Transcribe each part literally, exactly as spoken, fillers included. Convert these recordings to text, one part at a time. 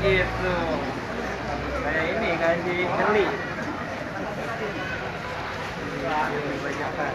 gitu. Kayak ini kasih jeli. Dibacakan.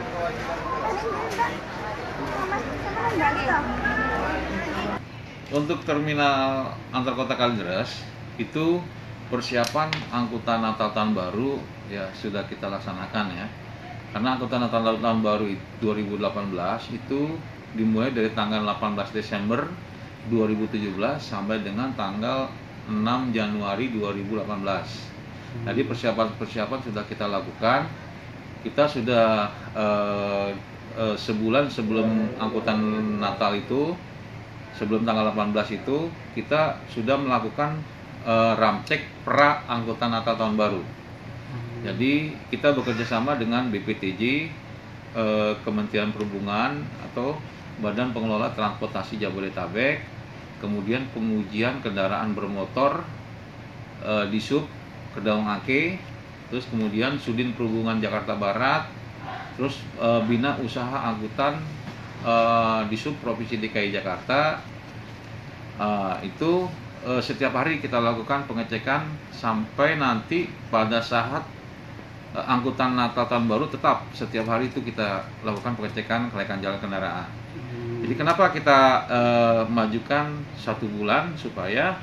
Untuk terminal antar kota Kalideres itu persiapan angkutan Natal Tahun Baru ya sudah kita laksanakan ya. Karena angkutan Natal Tahun Baru dua ribu delapan belas itu dimulai dari tanggal delapan belas Desember dua ribu tujuh belas sampai dengan tanggal enam Januari dua ribu delapan belas. Jadi persiapan-persiapan sudah kita lakukan. Kita sudah eh, eh, sebulan sebelum angkutan Natal itu, sebelum tanggal delapan belas itu, kita sudah melakukan uh, ramcek pra angkutan Natal Tahun Baru. Jadi kita bekerja sama dengan B P T J, uh, Kementerian Perhubungan atau Badan Pengelola Transportasi Jabodetabek, kemudian pengujian kendaraan bermotor uh, di Sub Kedaung Ake, terus kemudian Sudin Perhubungan Jakarta Barat, terus uh, Bina Usaha Angkutan Uh, di Sub Provinsi D K I Jakarta. Uh, itu uh, setiap hari kita lakukan pengecekan sampai nanti pada saat uh, angkutan Natal Tahun Baru tetap setiap hari itu kita lakukan pengecekan kelayakan jalan kendaraan. Hmm. Jadi kenapa kita uh, majukan satu bulan supaya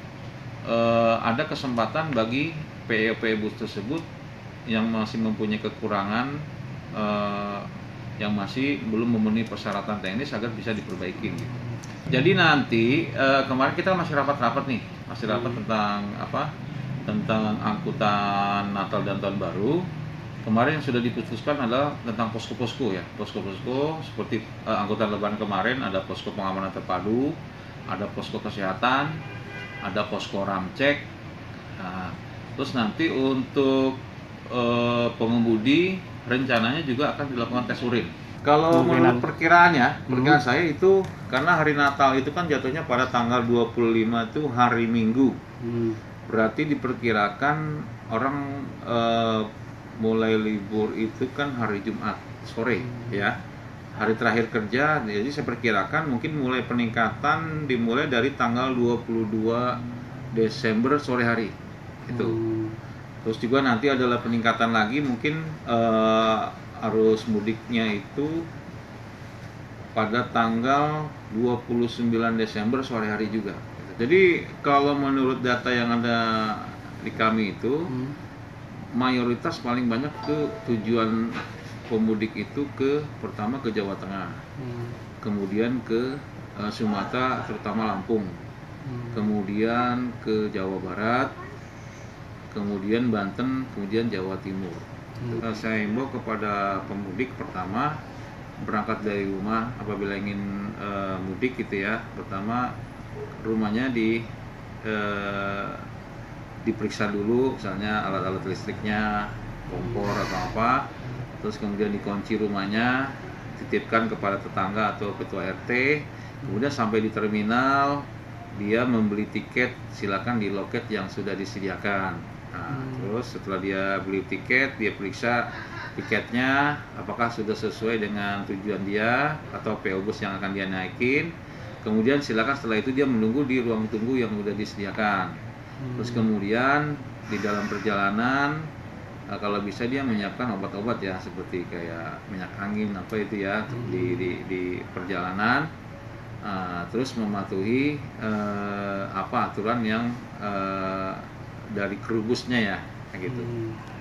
uh, ada kesempatan bagi P E P bus tersebut yang masih mempunyai kekurangan uh, yang masih belum memenuhi persyaratan teknis agar bisa diperbaiki gitu. Jadi nanti eh, kemarin kita masih rapat-rapat nih, masih rapat tentang apa? Tentang angkutan Natal dan Tahun Baru. Kemarin yang sudah diputuskan adalah tentang posko-posko ya, posko-posko seperti eh, angkutan Lebaran kemarin ada posko pengamanan terpadu, ada posko kesehatan, ada posko ramcek. Nah, terus nanti untuk eh, pengemudi rencananya juga akan dilakukan tes urin. Kalau menurut perkiraannya, perkiraan hmm. saya itu karena hari Natal itu kan jatuhnya pada tanggal dua puluh lima itu hari Minggu. Hmm. Berarti diperkirakan orang uh, mulai libur itu kan hari Jumat sore hmm. ya. Hari terakhir kerja, jadi saya perkirakan mungkin mulai peningkatan dimulai dari tanggal dua puluh dua Desember sore hari. Itu. Hmm. Terus juga nanti adalah peningkatan lagi mungkin uh, arus mudiknya itu pada tanggal dua puluh sembilan Desember sore hari juga. Jadi kalau menurut data yang ada di kami itu hmm. mayoritas paling banyak tuh tujuan pemudik itu ke pertama ke Jawa Tengah, hmm. kemudian ke uh, Sumatera terutama Lampung, hmm. kemudian ke Jawa Barat, kemudian Banten, kemudian Jawa Timur. Hmm. Saya himbau kepada pemudik pertama berangkat dari rumah apabila ingin e, mudik gitu ya. Pertama rumahnya di e, diperiksa dulu, misalnya alat-alat listriknya, kompor atau apa. Terus kemudian dikunci rumahnya, titipkan kepada tetangga atau ketua R T. Kemudian sampai di terminal dia membeli tiket, silakan di loket yang sudah disediakan. Nah, hmm. terus setelah dia beli tiket, dia periksa tiketnya apakah sudah sesuai dengan tujuan dia atau P O bus yang akan dia naikin. Kemudian silakan setelah itu dia menunggu di ruang tunggu yang sudah disediakan. Hmm. Terus kemudian di dalam perjalanan nah, kalau bisa dia menyiapkan obat-obat ya seperti kayak minyak angin apa itu ya hmm. di, di di perjalanan. Uh, terus mematuhi uh, apa aturan yang uh, dari kru busnya ya, kayak gitu. Hmm.